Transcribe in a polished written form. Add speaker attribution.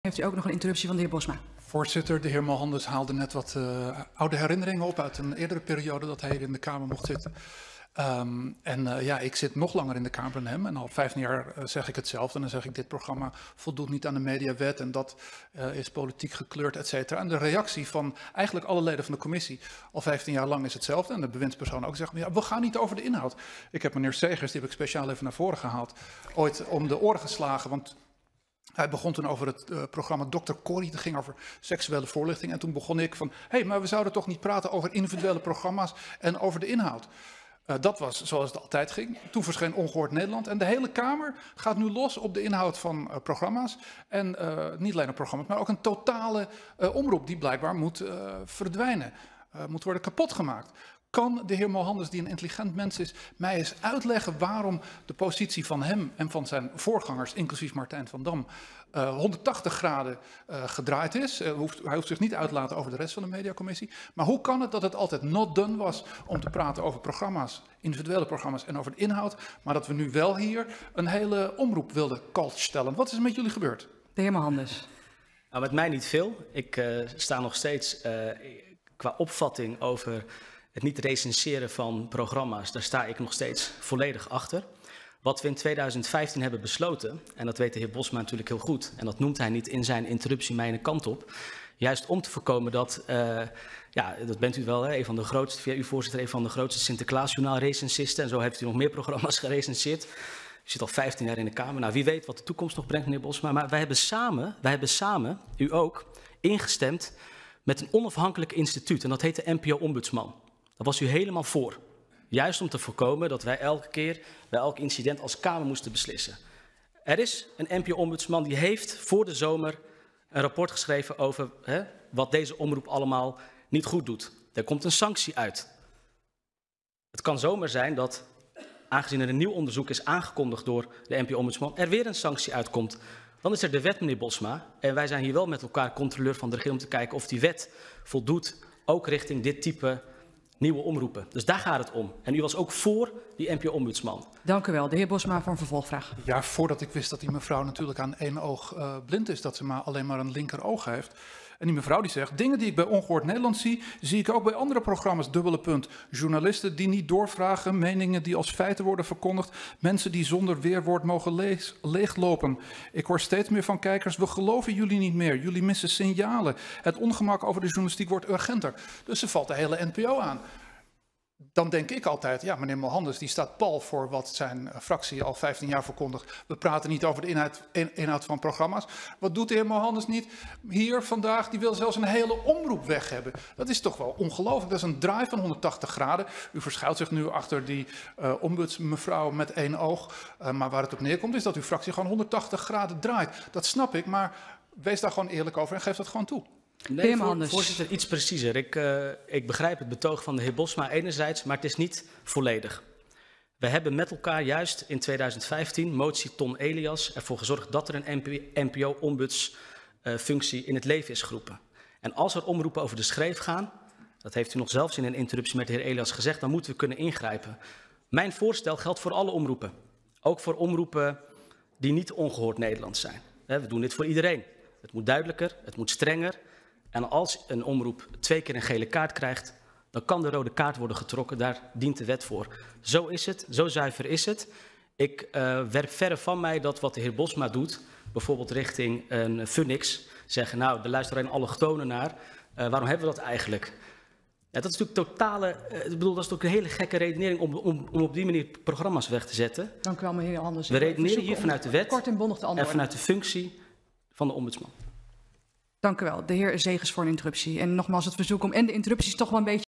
Speaker 1: Heeft u ook nog een interruptie van de heer Bosma?
Speaker 2: Voorzitter, de heer Malhanders haalde net wat oude herinneringen op uit een eerdere periode dat hij hier in de Kamer mocht zitten. Ja, ik zit nog langer in de Kamer dan hem en al 15 jaar zeg ik hetzelfde. En dan zeg ik, dit programma voldoet niet aan de mediawet en dat is politiek gekleurd, et cetera. En de reactie van eigenlijk alle leden van de commissie al 15 jaar lang is hetzelfde. En de bewindspersoon ook zegt, ja, we gaan niet over de inhoud. Ik heb meneer Segers, die heb ik speciaal even naar voren gehaald, ooit om de oren geslagen, want hij begon toen over het programma Dr. Corrie, dat ging over seksuele voorlichting. En toen begon ik van, maar we zouden toch niet praten over individuele programma's en over de inhoud. Dat was zoals het altijd ging. Toen verscheen Ongehoord Nederland. En de hele Kamer gaat nu los op de inhoud van programma's. En niet alleen op programma's, maar ook een totale omroep die blijkbaar moet verdwijnen. Moet worden kapotgemaakt. Kan de heer Malhanders, die een intelligent mens is, mij eens uitleggen waarom de positie van hem en van zijn voorgangers, inclusief Martijn van Dam, 180 graden gedraaid is? Hij hoeft zich niet uit te laten over de rest van de mediacommissie. Maar hoe kan het dat het altijd not done was om te praten over programma's, individuele programma's en over de inhoud, maar dat we nu wel hier een hele omroep wilden stellen? Wat is er met jullie gebeurd?
Speaker 1: De heer Malhanders.
Speaker 3: Nou, met mij niet veel. Ik sta nog steeds qua opvatting over het niet recenseren van programma's, daar sta ik nog steeds volledig achter. Wat we in 2015 hebben besloten, en dat weet de heer Bosma natuurlijk heel goed, en dat noemt hij niet in zijn interruptie mijn kant op, juist om te voorkomen dat, ja, dat bent u wel, hè, een van de grootste, via uw voorzitter, een van de grootste Sinterklaasjournaal recensisten, en zo heeft u nog meer programma's gerecenseerd. U zit al 15 jaar in de Kamer. Nou, wie weet wat de toekomst nog brengt, meneer Bosma, maar wij hebben samen, u ook, ingestemd met een onafhankelijk instituut, en dat heet de NPO-ombudsman. Daar was u helemaal voor. Juist om te voorkomen dat wij elke keer bij elk incident als Kamer moesten beslissen. Er is een NPO-ombudsman die heeft voor de zomer een rapport geschreven over wat deze omroep allemaal niet goed doet. Er komt een sanctie uit. Het kan zomaar zijn dat, aangezien er een nieuw onderzoek is aangekondigd door de NPO-ombudsman, er weer een sanctie uitkomt. Dan is er de wet, meneer Bosma. En wij zijn hier wel met elkaar controleur van de regering om te kijken of die wet voldoet, ook richting dit type nieuwe omroepen. Dus daar gaat het om. En u was ook voor die NPO-ombudsman. Dank u wel. De heer Bosma voor een vervolgvraag.
Speaker 2: Ja, voordat ik wist dat die mevrouw natuurlijk aan één oog blind is, dat ze alleen maar een linker oog heeft. En die mevrouw die zegt, dingen die ik bij Ongehoord Nederland zie, zie ik ook bij andere programma's, dubbele punt. Journalisten die niet doorvragen, meningen die als feiten worden verkondigd, mensen die zonder weerwoord mogen leeglopen. Ik hoor steeds meer van kijkers, we geloven jullie niet meer, jullie missen signalen. Het ongemak over de journalistiek wordt urgenter. Dus ze valt de hele NPO aan. Dan denk ik altijd, ja, meneer Malhanders die staat pal voor wat zijn fractie al 15 jaar verkondigt. We praten niet over de inhoud van programma's. Wat doet de heer Malhanders niet? Hier vandaag, die wil zelfs een hele omroep weg hebben. Dat is toch wel ongelooflijk. Dat is een draai van 180 graden. U verschuilt zich nu achter die ombudsmevrouw met één oog. Maar waar het op neerkomt is dat uw fractie gewoon 180 graden draait. Dat snap ik, maar wees daar gewoon eerlijk over en geef dat gewoon toe.
Speaker 3: Nee, voorzitter, iets preciezer. Ik begrijp het betoog van de heer Bosma enerzijds, maar het is niet volledig. We hebben met elkaar juist in 2015, motie Ton Elias, ervoor gezorgd dat er een NPO-ombudsfunctie in het leven is geroepen. En als er omroepen over de schreef gaan, dat heeft u nog zelfs in een interruptie met de heer Elias gezegd, dan moeten we kunnen ingrijpen. Mijn voorstel geldt voor alle omroepen. Ook voor omroepen die niet Ongehoord Nederland zijn. We doen dit voor iedereen. Het moet duidelijker, het moet strenger. En als een omroep 2 keer een gele kaart krijgt, dan kan de rode kaart worden getrokken. Daar dient de wet voor. Zo is het, zo zuiver is het. Ik werp verre van mij dat wat de heer Bosma doet, bijvoorbeeld richting een Funix, zeggen, nou, de luisteren allochtonen naar. Waarom hebben we dat eigenlijk? Ja, dat is natuurlijk dat is ook een hele gekke redenering om op die manier programma's weg te zetten.
Speaker 1: Dank u wel, meneer Anders.
Speaker 3: We redeneren hier vanuit de wet
Speaker 1: kort en bondig te antwoorden.
Speaker 3: En vanuit de functie van de ombudsman.
Speaker 1: Dank u wel. De heer Segers voor een interruptie. En nogmaals het verzoek om en de interrupties toch wel een beetje